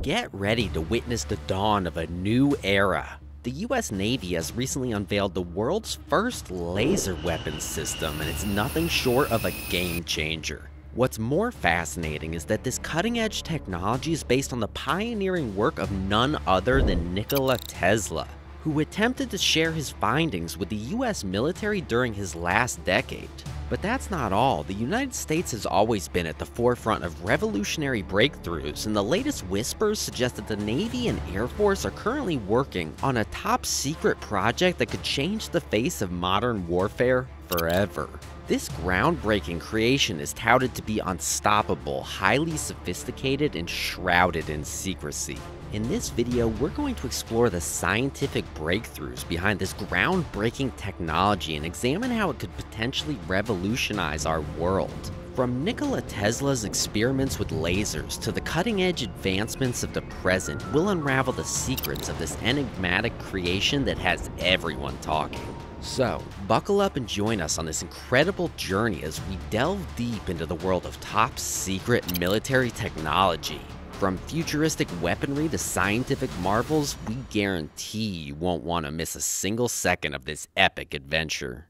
Get ready to witness the dawn of a new era. The US Navy has recently unveiled the world's first laser weapons system, and it's nothing short of a game changer. What's more fascinating is that this cutting-edge technology is based on the pioneering work of none other than Nikola Tesla, who attempted to share his findings with the US military during his last decade. But that's not all. The United States has always been at the forefront of revolutionary breakthroughs, and the latest whispers suggest that the Navy and Air Force are currently working on a top-secret project that could change the face of modern warfare forever. This groundbreaking creation is touted to be unstoppable, highly sophisticated, and shrouded in secrecy. In this video, we're going to explore the scientific breakthroughs behind this groundbreaking technology and examine how it could potentially revolutionize our world. From Nikola Tesla's experiments with lasers to the cutting-edge advancements of the present, we'll unravel the secrets of this enigmatic creation that has everyone talking. So, buckle up and join us on this incredible journey as we delve deep into the world of top-secret military technology. From futuristic weaponry to scientific marvels, we guarantee you won't want to miss a single second of this epic adventure.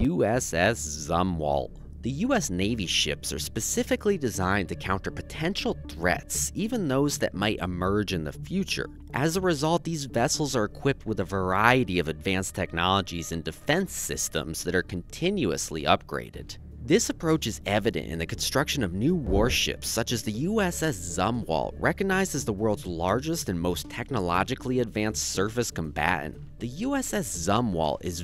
USS Zumwalt. The US Navy ships are specifically designed to counter potential threats, even those that might emerge in the future. As a result, these vessels are equipped with a variety of advanced technologies and defense systems that are continuously upgraded. This approach is evident in the construction of new warships such as the USS Zumwalt, recognized as the world's largest and most technologically advanced surface combatant. The USS Zumwalt is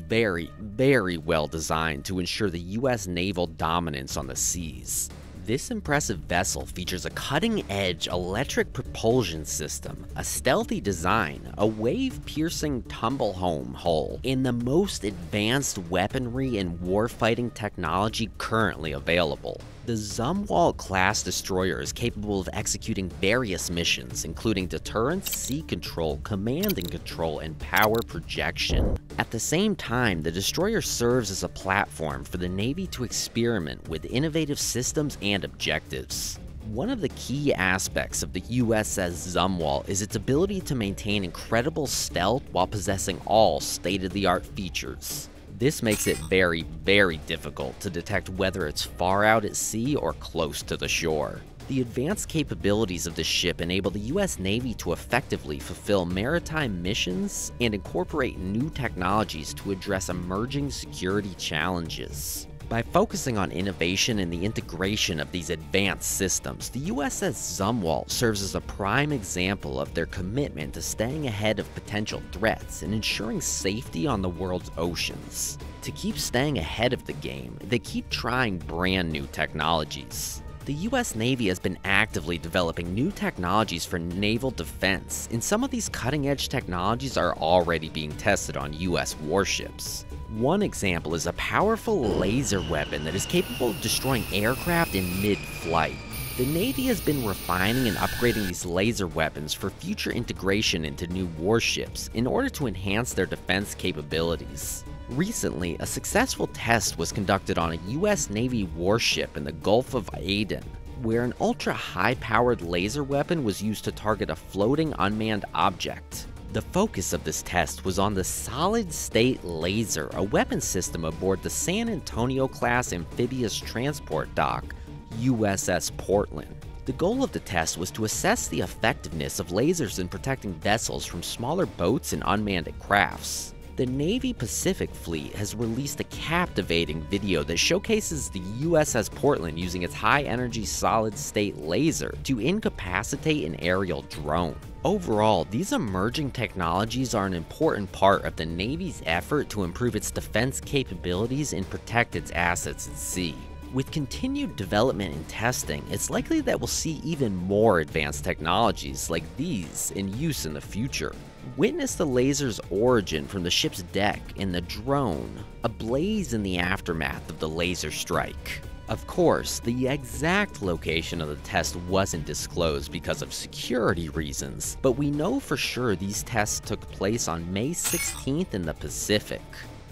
very well designed to ensure the US naval dominance on the seas. This impressive vessel features a cutting-edge electric propulsion system, a stealthy design, a wave-piercing tumble-home hull, and the most advanced weaponry and warfighting technology currently available. The Zumwalt-class destroyer is capable of executing various missions, including deterrence, sea control, command and control, and power projection. At the same time, the destroyer serves as a platform for the Navy to experiment with innovative systems and objectives. One of the key aspects of the USS Zumwalt is its ability to maintain incredible stealth while possessing all state-of-the-art features. This makes it very difficult to detect whether it's far out at sea or close to the shore. The advanced capabilities of the ship enable the US Navy to effectively fulfill maritime missions and incorporate new technologies to address emerging security challenges. By focusing on innovation and the integration of these advanced systems, the USS Zumwalt serves as a prime example of their commitment to staying ahead of potential threats and ensuring safety on the world's oceans. To keep staying ahead of the game, they keep trying brand new technologies. The US Navy has been actively developing new technologies for naval defense, and some of these cutting-edge technologies are already being tested on US warships. One example is a powerful laser weapon that is capable of destroying aircraft in mid-flight. The Navy has been refining and upgrading these laser weapons for future integration into new warships in order to enhance their defense capabilities. Recently, a successful test was conducted on a US Navy warship in the Gulf of Aden, where an ultra-high-powered laser weapon was used to target a floating unmanned object. The focus of this test was on the solid-state laser, a weapon system aboard the San Antonio-class amphibious transport dock, USS Portland. The goal of the test was to assess the effectiveness of lasers in protecting vessels from smaller boats and unmanned crafts. The Navy Pacific Fleet has released a captivating video that showcases the USS Portland using its high-energy solid-state laser to incapacitate an aerial drone. Overall, these emerging technologies are an important part of the Navy's effort to improve its defense capabilities and protect its assets at sea. With continued development and testing, it's likely that we'll see even more advanced technologies like these in use in the future. Witness the laser's origin from the ship's deck in the drone, ablaze in the aftermath of the laser strike. Of course, the exact location of the test wasn't disclosed because of security reasons, but we know for sure these tests took place on May 16th in the Pacific.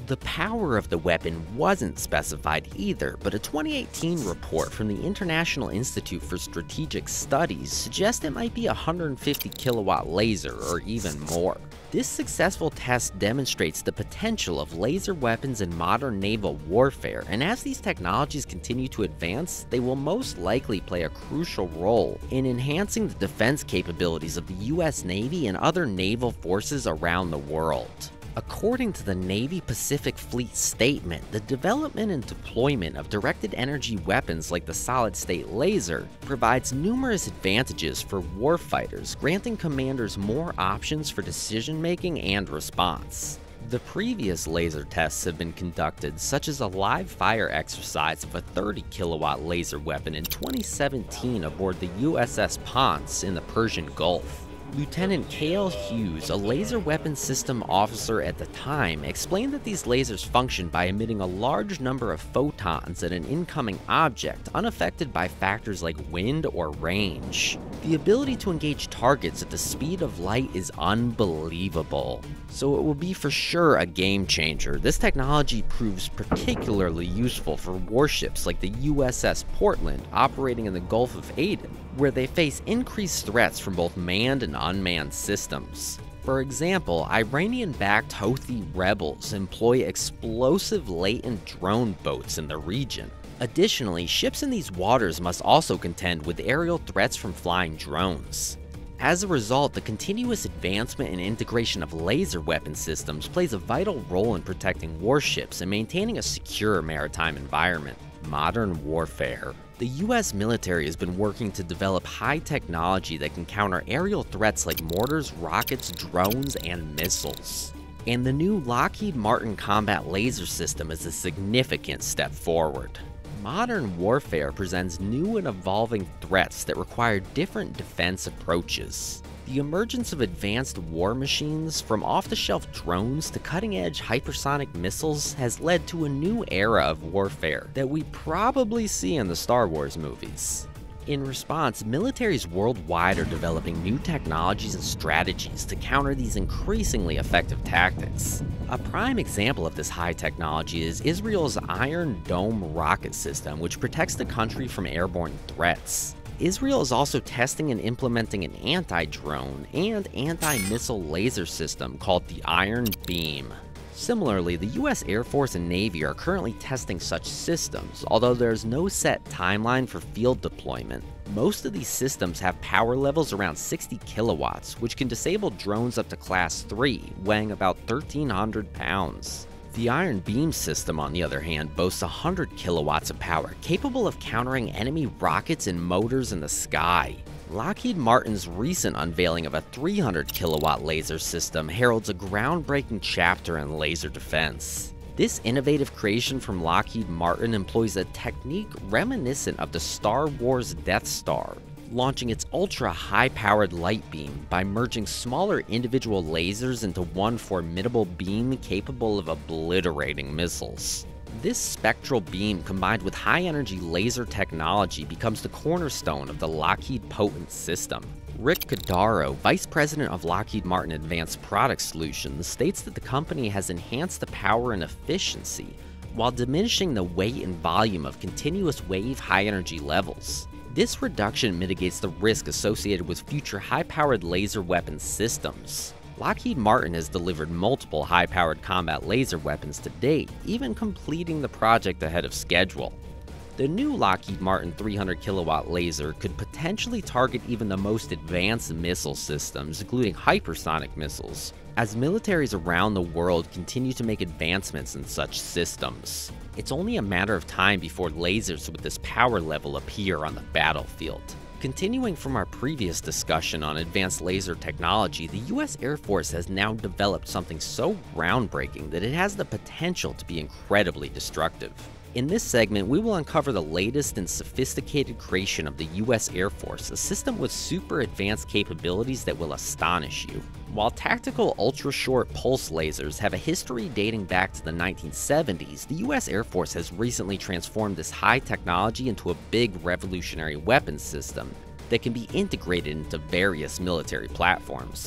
The power of the weapon wasn't specified either, but a 2018 report from the International Institute for Strategic Studies suggests it might be a 150 kilowatt laser or even more. This successful test demonstrates the potential of laser weapons in modern naval warfare, and as these technologies continue to advance, they will most likely play a crucial role in enhancing the defense capabilities of the US Navy and other naval forces around the world. According to the Navy Pacific Fleet statement, the development and deployment of directed energy weapons like the solid-state laser provides numerous advantages for warfighters, granting commanders more options for decision-making and response. The previous laser tests have been conducted, such as a live-fire exercise of a 30 kilowatt laser weapon in 2017 aboard the USS Ponce in the Persian Gulf. Lieutenant Cale Hughes, a laser weapons system officer at the time, explained that these lasers function by emitting a large number of photons at an incoming object, unaffected by factors like wind or range. The ability to engage targets at the speed of light is unbelievable, so it will be for sure a game changer. This technology proves particularly useful for warships like the USS Portland operating in the Gulf of Aden, where they face increased threats from both manned and unmanned systems. For example, Iranian-backed Houthi rebels employ explosive latent drone boats in the region. Additionally, ships in these waters must also contend with aerial threats from flying drones. As a result, the continuous advancement and integration of laser weapon systems plays a vital role in protecting warships and maintaining a secure maritime environment. Modern warfare. The US military has been working to develop high technology that can counter aerial threats like mortars, rockets, drones, and missiles. And the new Lockheed Martin Combat Laser System is a significant step forward. Modern warfare presents new and evolving threats that require different defense approaches. The emergence of advanced war machines, from off-the-shelf drones to cutting-edge hypersonic missiles, has led to a new era of warfare that we probably see in the Star Wars movies. In response, militaries worldwide are developing new technologies and strategies to counter these increasingly effective tactics. A prime example of this high technology is Israel's Iron Dome rocket system, which protects the country from airborne threats. Israel is also testing and implementing an anti-drone and anti-missile laser system called the Iron Beam. Similarly, the US Air Force and Navy are currently testing such systems, although there's no set timeline for field deployment. Most of these systems have power levels around 60 kilowatts, which can disable drones up to Class 3, weighing about 1,300 pounds. The Iron Beam system, on the other hand, boasts 100 kilowatts of power, capable of countering enemy rockets and motors in the sky. Lockheed Martin's recent unveiling of a 300 kilowatt laser system heralds a groundbreaking chapter in laser defense. This innovative creation from Lockheed Martin employs a technique reminiscent of the Star Wars Death Star, launching its ultra-high-powered light beam by merging smaller individual lasers into one formidable beam capable of obliterating missiles. This spectral beam, combined with high-energy laser technology, becomes the cornerstone of the Lockheed Potent system. Rick Cordaro, Vice President of Lockheed Martin Advanced Product Solutions, states that the company has enhanced the power and efficiency while diminishing the weight and volume of continuous wave high-energy levels. This reduction mitigates the risk associated with future high-powered laser weapon systems. Lockheed Martin has delivered multiple high-powered combat laser weapons to date, even completing the project ahead of schedule. The new Lockheed Martin 300 kilowatt laser could potentially target even the most advanced missile systems, including hypersonic missiles, as militaries around the world continue to make advancements in such systems. It's only a matter of time before lasers with this power level appear on the battlefield. Continuing from our previous discussion on advanced laser technology, the US Air Force has now developed something so groundbreaking that it has the potential to be incredibly destructive. In this segment, we will uncover the latest and sophisticated creation of the US Air Force, a system with super advanced capabilities that will astonish you. While tactical ultra-short pulse lasers have a history dating back to the 1970s, the US Air Force has recently transformed this high technology into a big revolutionary weapons system that can be integrated into various military platforms.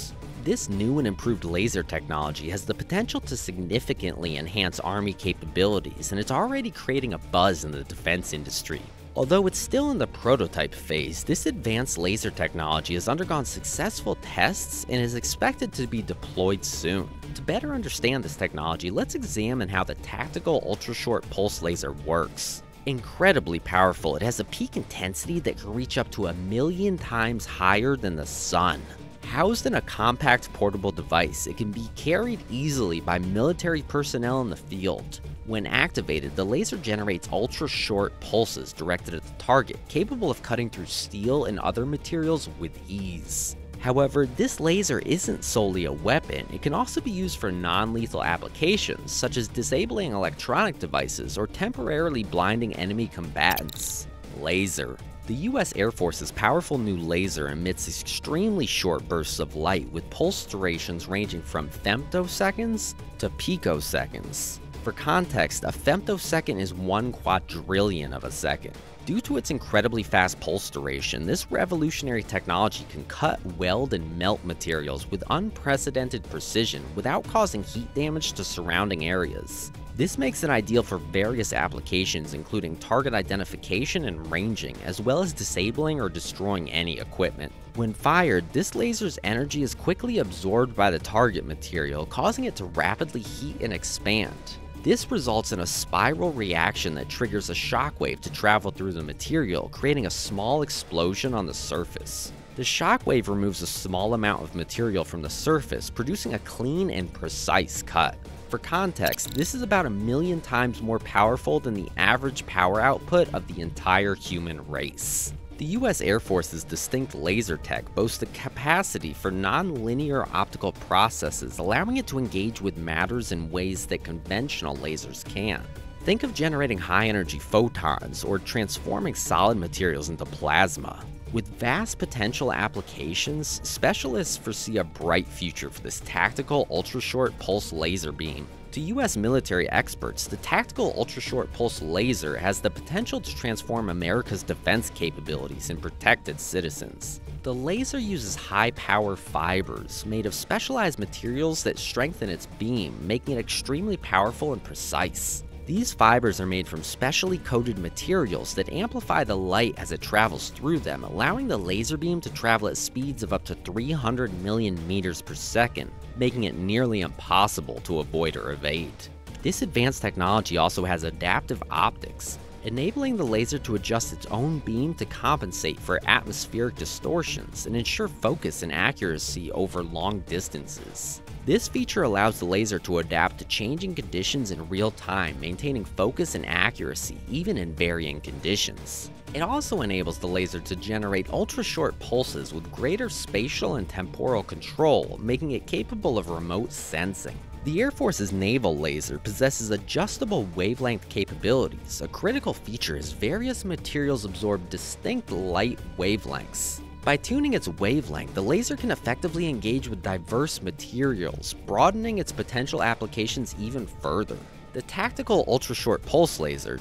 This new and improved laser technology has the potential to significantly enhance Army capabilities, and it's already creating a buzz in the defense industry. Although it's still in the prototype phase, this advanced laser technology has undergone successful tests and is expected to be deployed soon. To better understand this technology, let's examine how the tactical ultra-short pulse laser works. Incredibly powerful, it has a peak intensity that can reach up to 1,000,000 times higher than the sun. Housed in a compact portable device, it can be carried easily by military personnel in the field. When activated, the laser generates ultra-short pulses directed at the target, capable of cutting through steel and other materials with ease. However, this laser isn't solely a weapon. It can also be used for non-lethal applications, such as disabling electronic devices or temporarily blinding enemy combatants. Laser. The US Air Force's powerful new laser emits extremely short bursts of light with pulse durations ranging from femtoseconds to picoseconds. For context, a femtosecond is 1/quadrillion of a second. Due to its incredibly fast pulse duration, this revolutionary technology can cut, weld, and melt materials with unprecedented precision without causing heat damage to surrounding areas. This makes it ideal for various applications, including target identification and ranging, as well as disabling or destroying any equipment. When fired, this laser's energy is quickly absorbed by the target material, causing it to rapidly heat and expand. This results in a spiral reaction that triggers a shockwave to travel through the material, creating a small explosion on the surface. The shockwave removes a small amount of material from the surface, producing a clean and precise cut. For context, this is about 1,000,000 times more powerful than the average power output of the entire human race. The US Air Force's distinct laser tech boasts the capacity for non-linear optical processes, allowing it to engage with matters in ways that conventional lasers can't. Think of generating high-energy photons or transforming solid materials into plasma. With vast potential applications, specialists foresee a bright future for this tactical ultra-short pulse laser beam. To US military experts, the tactical ultra-short pulse laser has the potential to transform America's defense capabilities and protect its citizens. The laser uses high-power fibers made of specialized materials that strengthen its beam, making it extremely powerful and precise. These fibers are made from specially coated materials that amplify the light as it travels through them, allowing the laser beam to travel at speeds of up to 300 million meters per second, making it nearly impossible to avoid or evade. This advanced technology also has adaptive optics, enabling the laser to adjust its own beam to compensate for atmospheric distortions and ensure focus and accuracy over long distances. This feature allows the laser to adapt to changing conditions in real time, maintaining focus and accuracy even in varying conditions. It also enables the laser to generate ultra-short pulses with greater spatial and temporal control, making it capable of remote sensing. The Air Force's naval laser possesses adjustable wavelength capabilities. A critical feature is various materials absorb distinct light wavelengths. By tuning its wavelength, the laser can effectively engage with diverse materials, broadening its potential applications even further. The Tactical Ultra-Short Pulse Laser,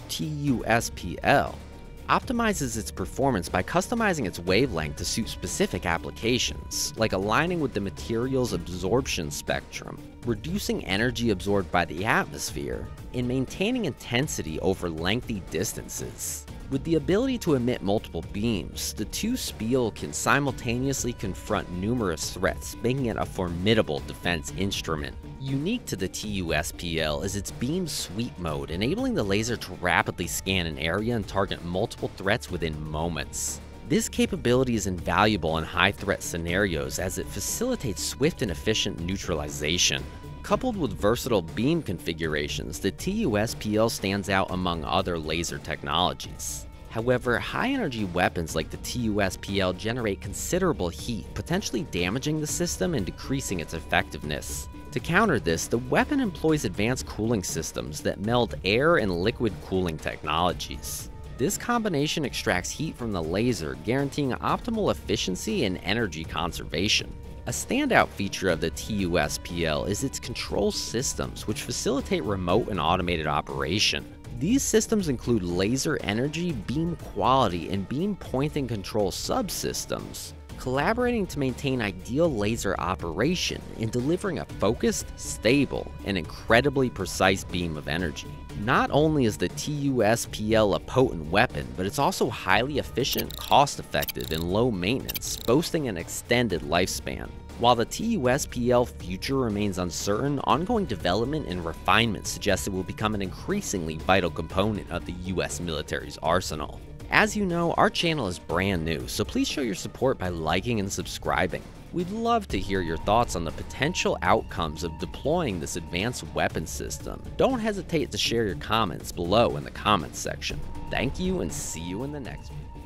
TUSPL, optimizes its performance by customizing its wavelength to suit specific applications, like aligning with the material's absorption spectrum, reducing energy absorbed by the atmosphere, and maintaining intensity over lengthy distances. With the ability to emit multiple beams, the TUSPL can simultaneously confront numerous threats, making it a formidable defense instrument. Unique to the TUSPL is its beam sweep mode, enabling the laser to rapidly scan an area and target multiple threats within moments. This capability is invaluable in high-threat scenarios as it facilitates swift and efficient neutralization. Coupled with versatile beam configurations, the TUSPL stands out among other laser technologies. However, high-energy weapons like the TUSPL generate considerable heat, potentially damaging the system and decreasing its effectiveness. To counter this, the weapon employs advanced cooling systems that meld air and liquid cooling technologies. This combination extracts heat from the laser, guaranteeing optimal efficiency and energy conservation. A standout feature of the TUSPL is its control systems, which facilitate remote and automated operation. These systems include laser energy, beam quality, and beam pointing control subsystems. collaborating to maintain ideal laser operation in delivering a focused, stable, and incredibly precise beam of energy. Not only is the TUSPL a potent weapon, but it's also highly efficient, cost-effective, and low maintenance, boasting an extended lifespan. While the TUSPL future remains uncertain, ongoing development and refinement suggests it will become an increasingly vital component of the US military's arsenal. As you know, our channel is brand new, so please show your support by liking and subscribing. We'd love to hear your thoughts on the potential outcomes of deploying this advanced weapon system. Don't hesitate to share your comments below in the comments section. Thank you and see you in the next video.